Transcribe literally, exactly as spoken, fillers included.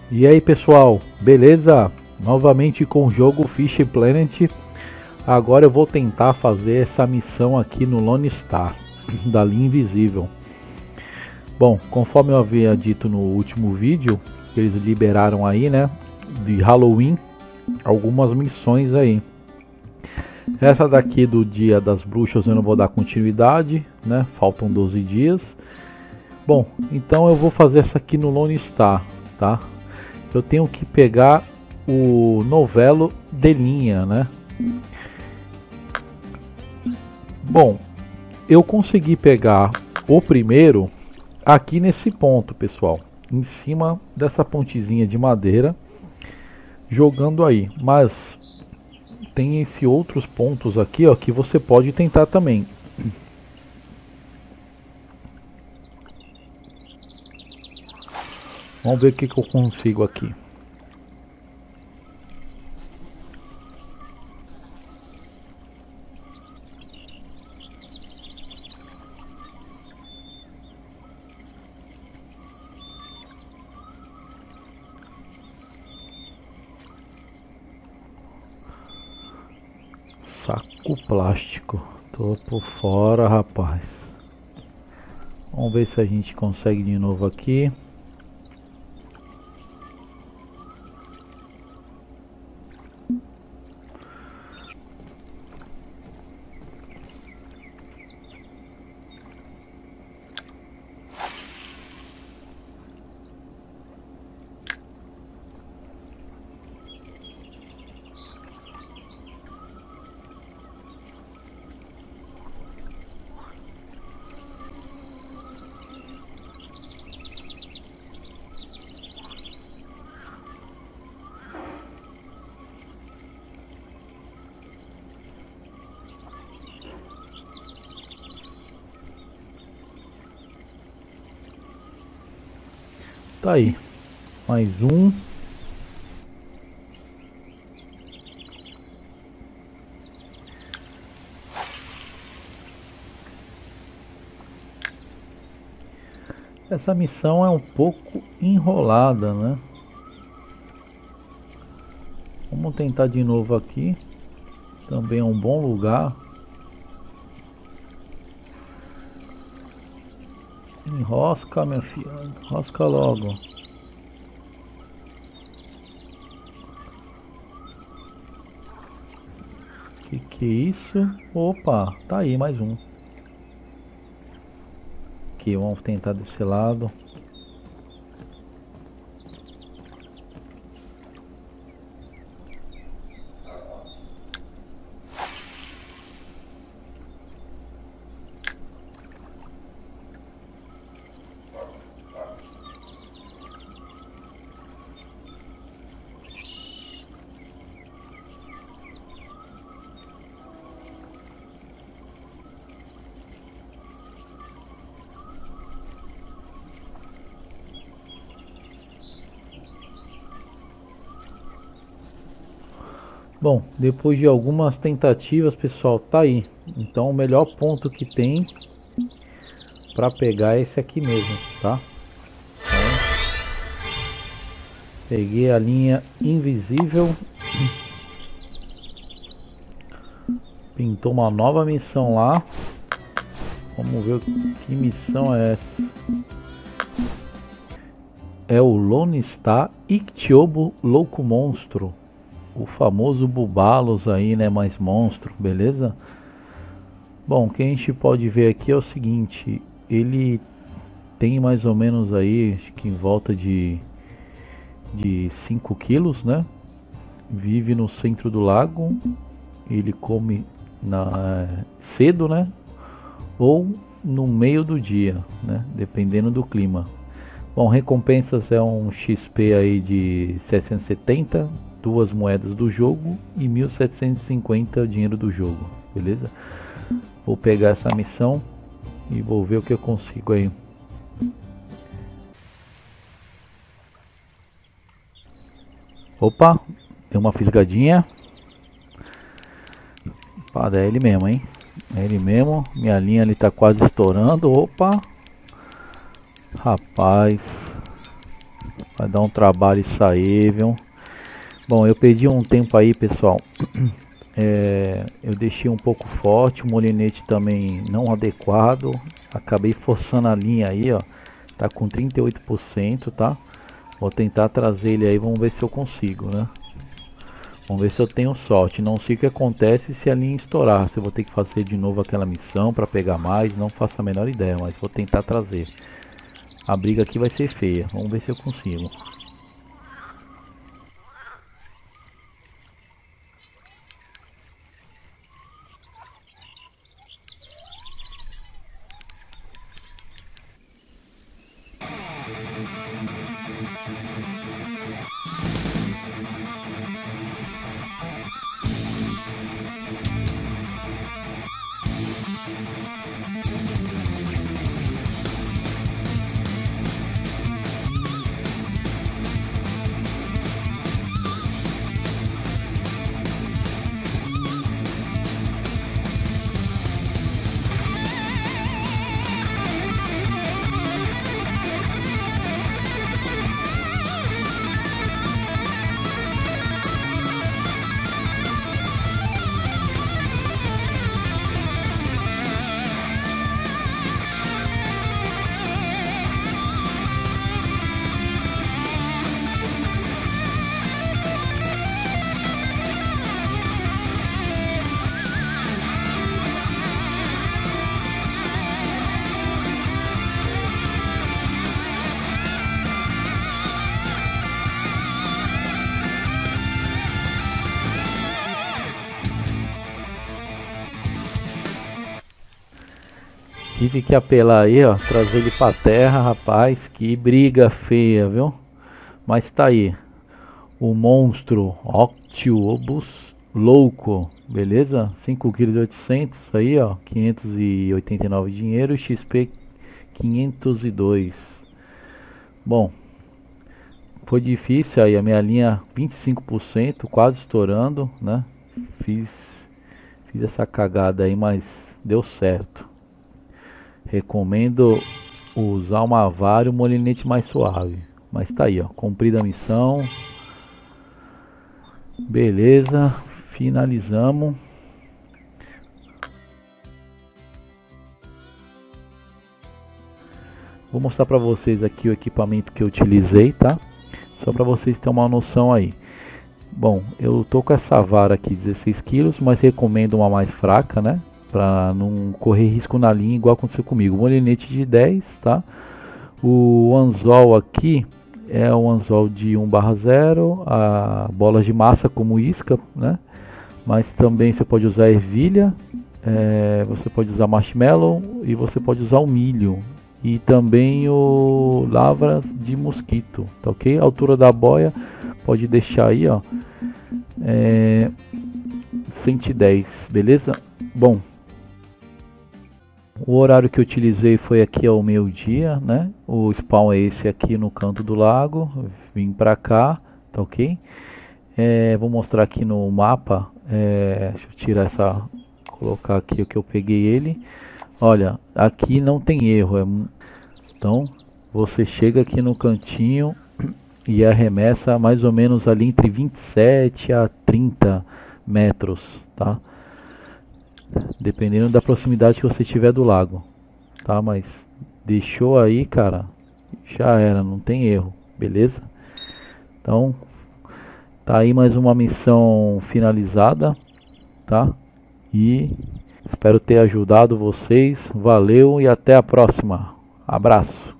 E aí pessoal, beleza? Novamente com o jogo Fish Planet. Agora eu vou tentar fazer essa missão aqui no Lone Star da linha invisível. Bom, conforme eu havia dito no último vídeo, eles liberaram aí, né, de Halloween, algumas missões aí. Essa daqui do Dia das Bruxas eu não vou dar continuidade, né? Faltam doze dias. Bom, então eu vou fazer essa aqui no Lone Star, tá? Eu tenho que pegar o novelo de linha, né? Bom, eu consegui pegar o primeiro aqui nesse ponto, pessoal, em cima dessa pontezinha de madeira, jogando aí. Mas tem esses outros pontos aqui, ó, que você pode tentar também. Vamos ver o que, que eu consigo aqui. Saco plástico. Tô por fora, rapaz. Vamos ver se a gente consegue de novo aqui. Tá aí, mais um. Essa missão é um pouco enrolada, né? Vamos tentar de novo aqui. Também é um bom lugar. Enrosca, minha filha, enrosca logo. Que que é isso? Opa, tá aí mais um. Aqui, vamos tentar desse lado. Bom, depois de algumas tentativas, pessoal, tá aí. Então o melhor ponto que tem para pegar é esse aqui mesmo, tá? Então, peguei a linha invisível. Pintou uma nova missão lá. Vamos ver que missão é essa. É o Lone Star Ictiobo Louco Monstro. O famoso Bubalos aí, né, mais monstro, beleza? Bom, o que a gente pode ver aqui é o seguinte, ele tem mais ou menos aí, acho que em volta de de cinco quilos, né? Vive no centro do lago, ele come na cedo, né? Ou no meio do dia, né? Dependendo do clima. Bom, recompensas é um X P aí de setecentos e setenta, duas moedas do jogo e mil setecentos e cinquenta dinheiro do jogo, beleza? Vou pegar essa missão e vou ver o que eu consigo aí. Opa, tem uma fisgadinha. Opa, é ele mesmo, hein? É ele mesmo, minha linha ali tá quase estourando. Opa, rapaz, Vai dar um trabalho isso aí, viu? Bom, eu perdi um tempo aí, pessoal. É, eu deixei um pouco forte, o molinete também não adequado. Acabei forçando a linha aí, ó. Tá com trinta e oito por cento, tá? Vou tentar trazer ele aí, vamos ver se eu consigo, né? Vamos ver se eu tenho sorte. Não sei o que acontece se a linha estourar. Se eu vou ter que fazer de novo aquela missão para pegar mais, não faço a menor ideia, mas vou tentar trazer. A briga aqui vai ser feia. Vamos ver se eu consigo. Tive que apelar aí, ó, trazer ele pra terra, rapaz, que briga feia, viu? Mas tá aí, o monstro Octopus louco, beleza? cinco quilos e oitocentos aí, ó, quinhentos e oitenta e nove dinheiro, X P quinhentos e dois. Bom, foi difícil aí, a minha linha vinte e cinco por cento, quase estourando, né? Fiz, fiz essa cagada aí, mas deu certo. Recomendo usar uma vara e um molinete mais suave. Mas tá aí, ó, cumprida a missão. Beleza, finalizamos. Vou mostrar para vocês aqui o equipamento que eu utilizei, tá? Só para vocês terem uma noção aí. Bom, eu tô com essa vara aqui dezesseis quilos, mas recomendo uma mais fraca, né? Para não correr risco na linha igual aconteceu comigo. Molinete de dez, tá? O anzol aqui é um anzol de um barra zero, a bolas de massa como isca, né? Mas também você pode usar ervilha, é, você pode usar marshmallow e você pode usar o milho. E também o lavras de mosquito, tá ok? A altura da boia pode deixar aí, ó, é, cento e dez, beleza? Bom, o horário que eu utilizei foi aqui ao meio-dia, né? O spawn é esse aqui no canto do lago. Vim pra cá, tá ok? É, vou mostrar aqui no mapa. É, deixa eu tirar essa, colocar aqui o que eu peguei ele. Olha, aqui não tem erro. É, então você chega aqui no cantinho e arremessa mais ou menos ali entre vinte e sete a trinta metros, tá? Dependendo da proximidade que você tiver do lago, tá? Mas deixou aí, cara, já era, não tem erro, beleza? Então, tá aí mais uma missão finalizada, tá? E espero ter ajudado vocês. Valeu e até a próxima. Abraço.